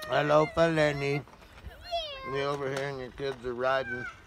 Hello, Lenny. Me over here and your kids are riding